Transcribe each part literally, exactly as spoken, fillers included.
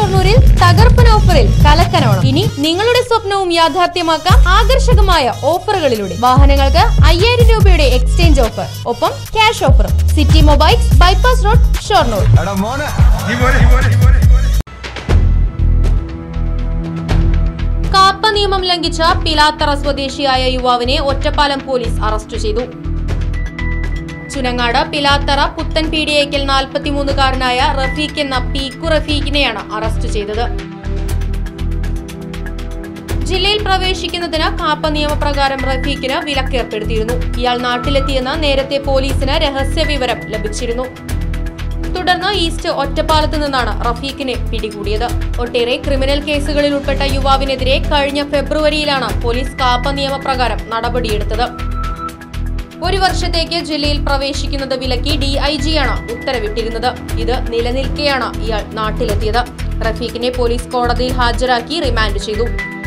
ഷൊർണൂരിൽ തകർപ്പൻ ഓഫറിൽ കലക്കനോണം. ഇനി നിങ്ങളുടെ സ്വപ്നവും യാഥാർത്ഥ്യമാക്കാം ആകർഷകമായ ഓഫറുകളിലൂടെ. വാഹനങ്ങൾക്ക് അയ്യായിരം രൂപയുടെ എക്സ്ചേഞ്ച് ഓഫർ, ഒപ്പം ക്യാഷ് ഓഫറും. City mobiles, bypass road, Shoranur. കാപ്പ നിയമം ലംഘിച്ച പിലാത്തറ സ്വദേശിയായ യുവാവിനെ ഒറ്റപ്പാലം പോലീസ് അറസ്റ്റ് ചെയ്തു. ചുനങ്ങാട് പിലാത്തറ പുത്തൻപീടിയേക്കൽ നാൽപ്പത്തിമൂന്നുകാരനായ റഫീഖ് എന്ന പീക്കു റഫീഖിനെയാണ് അറസ്റ്റ് ചെയ്തത്. ജില്ലയിൽ പ്രവേശിക്കുന്നതിന് കാപ്പ നിയമപ്രകാരം റഫീഖിന് വിലക്കേർപ്പെടുത്തിയിരുന്നു. ഇയാൾ നാട്ടിലെത്തിയെന്ന് നേരത്തെ പോലീസിന് രഹസ്യ വിവരം ലഭിച്ചിരുന്നു. തുടർന്ന് ഈസ്റ്റ് ഒറ്റപ്പാലത്ത് നിന്നാണ് റഫീഖിനെ പിടികൂടിയത്. ഒട്ടേറെ ക്രിമിനൽ കേസുകളിൽ ഉൾപ്പെട്ട യുവാവിനെതിരെ കഴിഞ്ഞ ഫെബ്രുവരിയിലാണ് പോലീസ് കാപ്പ നിയമപ്രകാരം നടപടിയെടുത്തത്. ഒരു വർഷത്തേക്ക് ജില്ലയിൽ പ്രവേശിക്കുന്നത് വിലക്കി ഡി ഐ ജിയാണ് ഉത്തരവിട്ടിരുന്നത്. ഇത് നിലനിൽക്കെയാണ് ഇയാൾ നാട്ടിലെത്തിയത്. റഫീഖിനെ പോലീസ് കോടതിയിൽ ഹാജരാക്കി റിമാൻഡ് ചെയ്തു.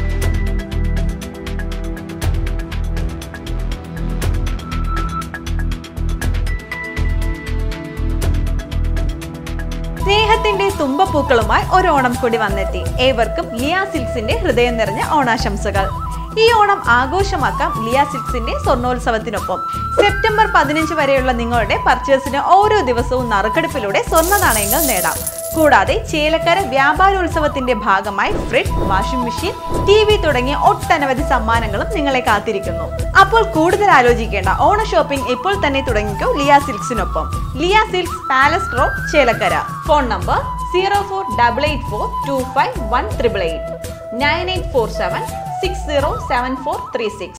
സ്നേഹത്തിന്റെ തുമ്പപ്പൂക്കളുമായി ഒരു ഓണം കൂടി വന്നെത്തി. ഏവർക്കും ലിയ സിൽക്സിന്റെ ഹൃദയം നിറഞ്ഞ ഓണാശംസകൾ. ഈ ഓണം ആഘോഷമാക്കാം ലിയ സിൽക്സിന്റെ സ്വർണ്ണോത്സവത്തിനൊപ്പം. സെപ്റ്റംബർ പതിനഞ്ച് വരെയുള്ള നിങ്ങളുടെ പർച്ചേസിന് ഓരോ ദിവസവും നറുക്കെടുപ്പിലൂടെ സ്വർണ്ണ നാണയങ്ങൾ നേടാം. കൂടാതെ ചേലക്കര വ്യാപാരോത്സവത്തിന്റെ ഭാഗമായി fridge, washing machine, T V തുടങ്ങിയ ഒട്ടനവധി സമ്മാനങ്ങളും നിങ്ങളെ കാത്തിരിക്കുന്നു. അപ്പോൾ കൂടുതൽ ആലോചിക്കേണ്ട, ഓണ ഷോപ്പിംഗ് ഇപ്പോൾ തന്നെ തുടങ്ങിക്കോ ലിയ സിൽക്സിനൊപ്പം. Liya silks, palace road, Chelakkara. Phone number zero four double eight four two five one triple eight nine eight four seven six zero seven four three six.